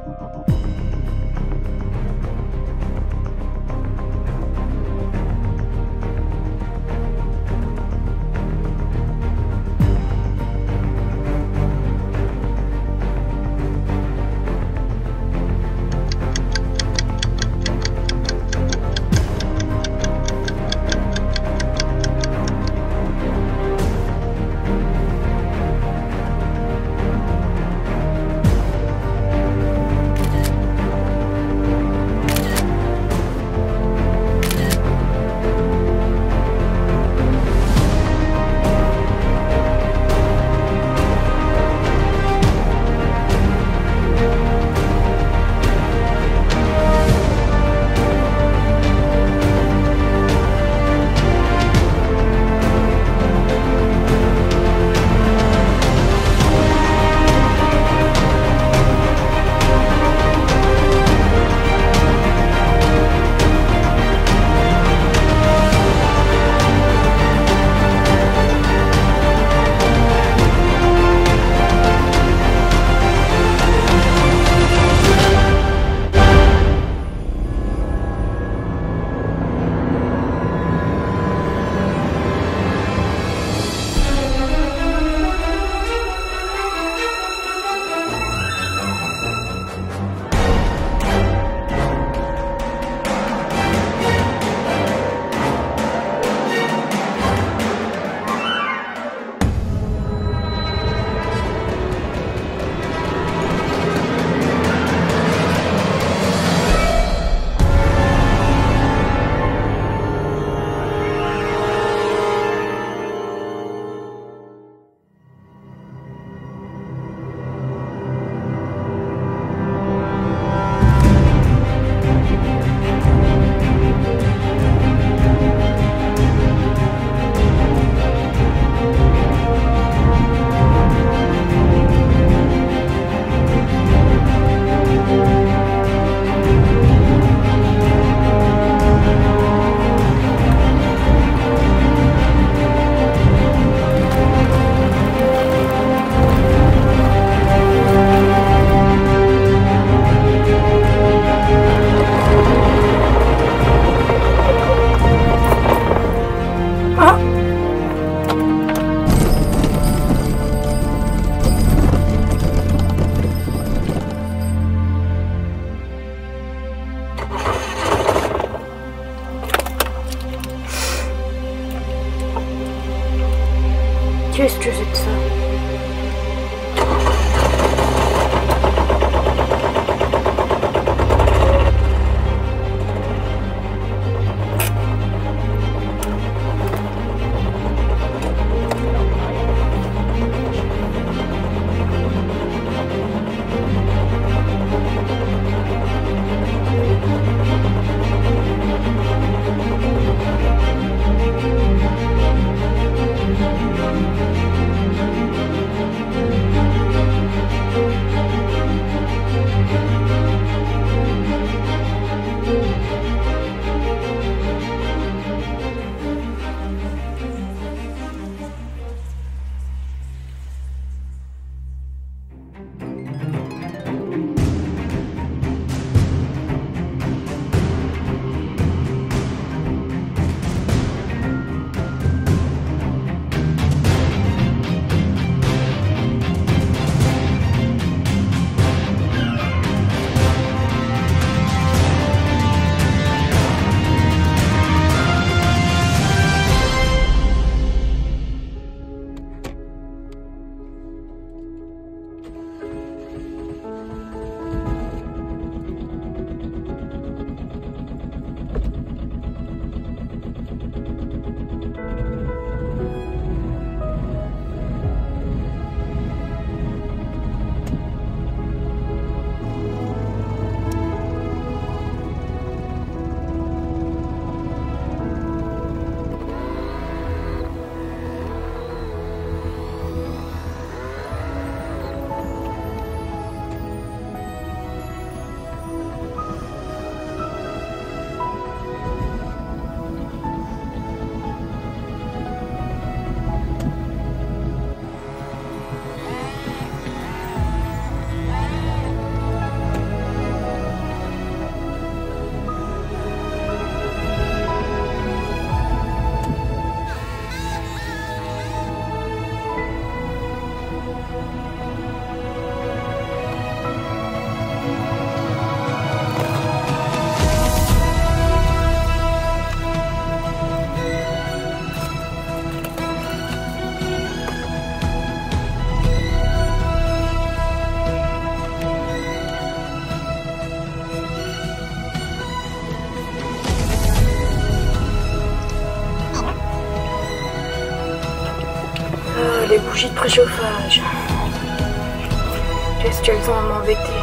Qu'est-ce que c'est que ça? les bougies de préchauffage. Qu'est-ce qu'elles ont à m'embêter?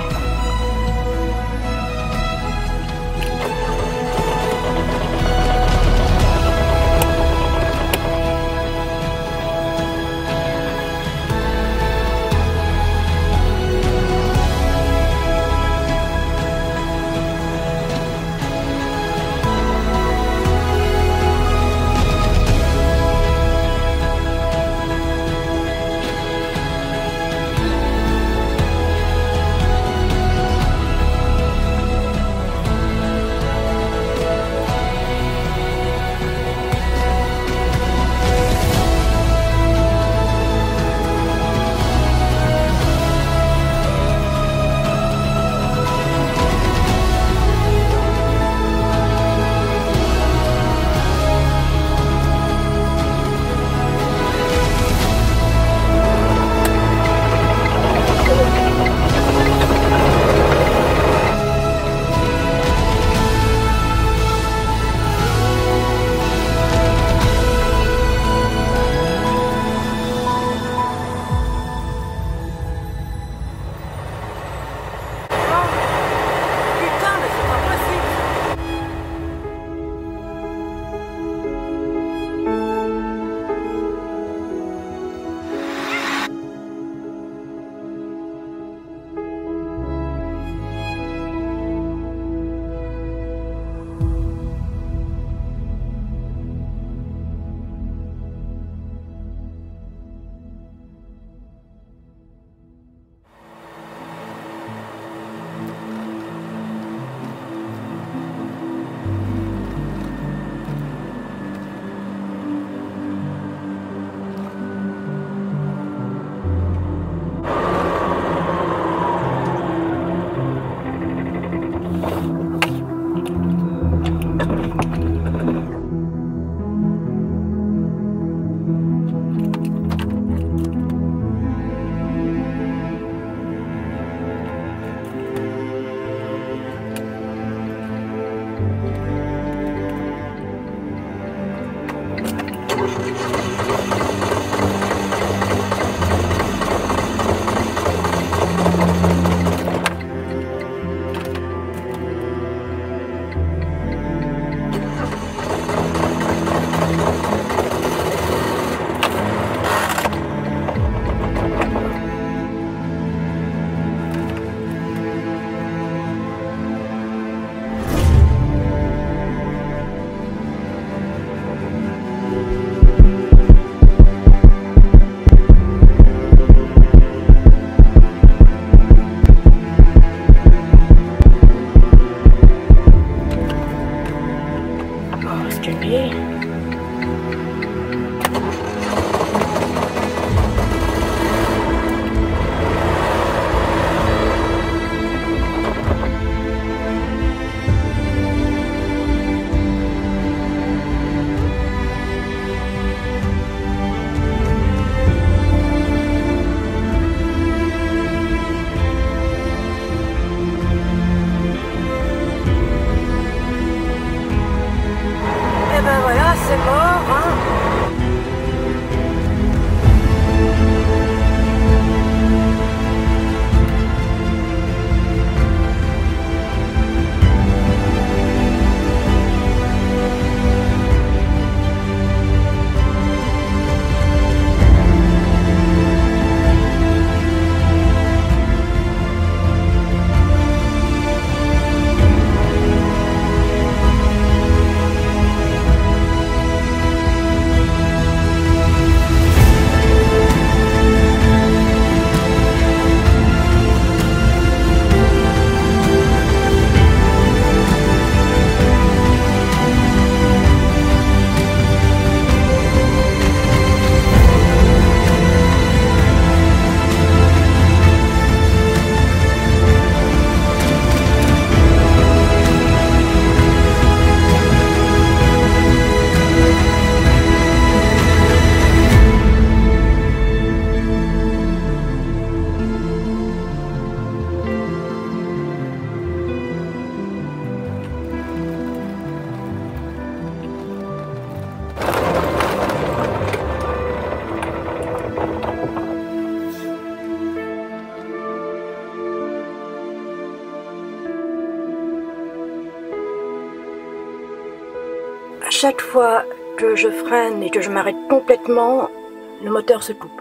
chaque fois que je freine et que je m'arrête complètement, le moteur se coupe.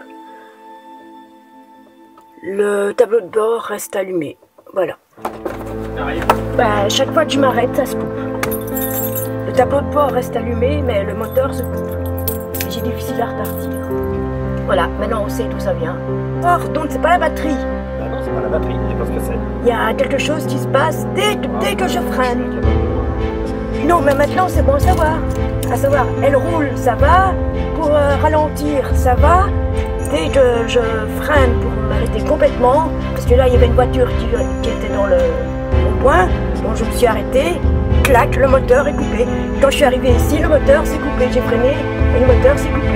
Le tableau de bord reste allumé. Voilà. Bah, chaque fois que je m'arrête, ça se coupe. Le tableau de bord reste allumé, mais le moteur se coupe. J'ai difficile à repartir. Voilà, maintenant on sait d'où ça vient. Or, donc c'est pas la batterie. Ah non, c'est pas la batterie, je sais pas ce que c'est. Il y a quelque chose qui se passe dès que je freine. Non, mais maintenant c'est bon à savoir. À savoir, elle roule, ça va. Pour ralentir, ça va. Dès que je freine pour m'arrêter complètement, parce que là il y avait une voiture qui était dans le point, donc je me suis arrêtée, clac, le moteur est coupé. Quand je suis arrivée ici, le moteur s'est coupé, j'ai freiné et le moteur s'est coupé.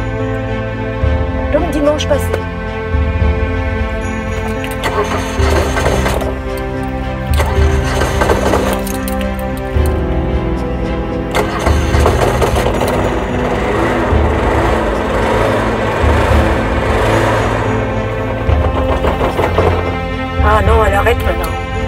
Comme dimanche passé. Ah non, elle arrête maintenant.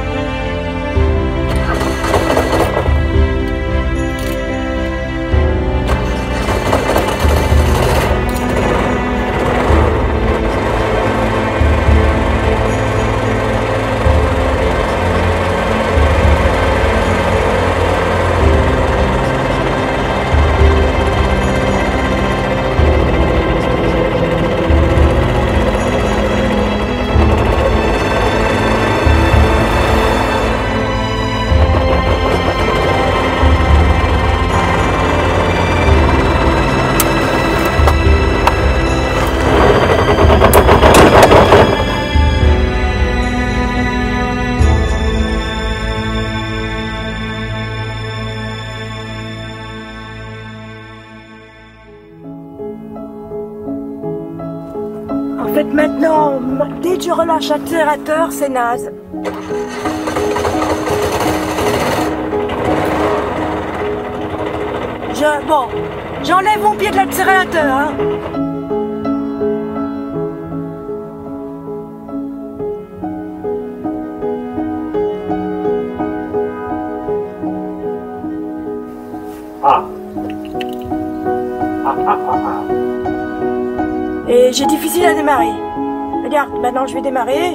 En fait, maintenant, dès que je relâche l'accélérateur, c'est naze. Bon, j'enlève mon pied de l'accélérateur, hein. Ah. Et j'ai difficile à démarrer. Regarde, maintenant je vais démarrer.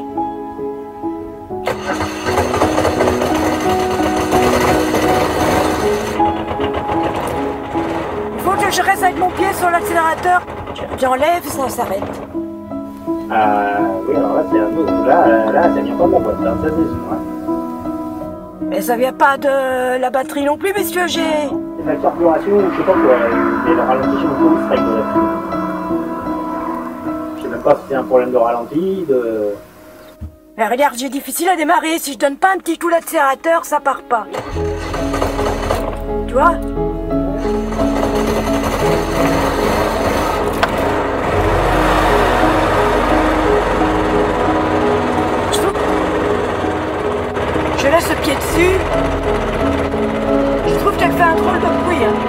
Il faut que je reste avec mon pied sur l'accélérateur. J'enlève, ça s'arrête. Oui, alors là, c'est un peu. Là, ça vient pas de la boîte, là, ça c'est sûr. Hein. Mais ça vient pas de la batterie non plus, puisque j'ai... C'est la carburation, je sais pas quoi. Et le ralenti, je me trouve strike là-dessus. Je sais même pas si c'est un problème de ralenti, de. Mais regarde, j'ai difficile à démarrer. Si je donne pas un petit coup d'accélérateur, ça part pas. Tu vois ? Je laisse le pied dessus. Je trouve qu'elle fait un drôle de bruit. Hein.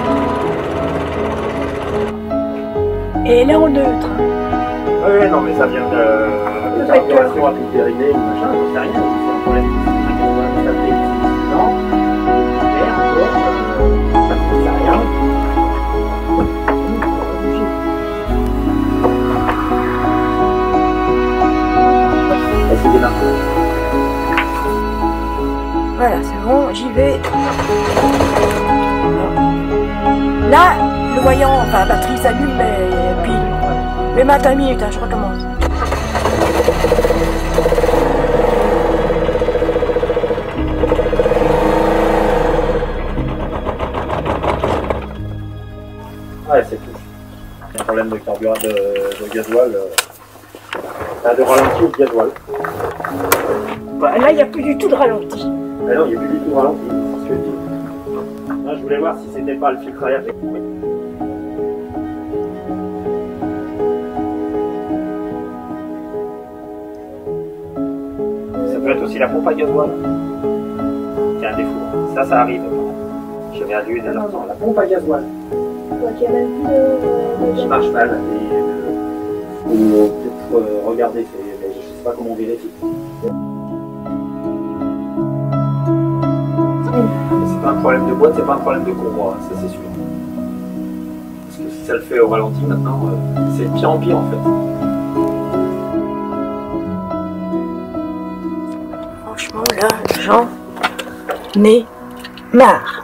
Et elle est en neutre. Oui, non, mais ça vient de carburation à tout dérivé, machin, j'en sais rien. C'est un problème qui ça fait non. Et encore, ça ne sert à rien. C'est démarqué. Voilà, c'est bon, j'y vais. Là, le voyant, enfin la batterie s'allume, mais puis... Mais ma minutes, hein, je recommence. Ouais, c'est tout. C'est un problème de carburant de gasoil. De ralenti ou de gasoil. Bah, là, il n'y a plus du tout de ralenti. Mais non, il n'y a plus du tout de ralenti, c'est ce que je dis. Là, je voulais voir si c'était pas le filtre à air qui est coupé. Ça peut être aussi la pompe à gasoil. C'est un défaut. Ça arrive. J'avais allué d'un instant. La pompe à gasoil. Qui marche mal. Ou peut-être regarder, je ne sais pas comment on vérifie. C'est pas un problème de boîte, c'est pas un problème de courroie, ça c'est sûr. ça le fait au ralenti maintenant, c'est de pire en pire en fait. Franchement là, j'en ai marre.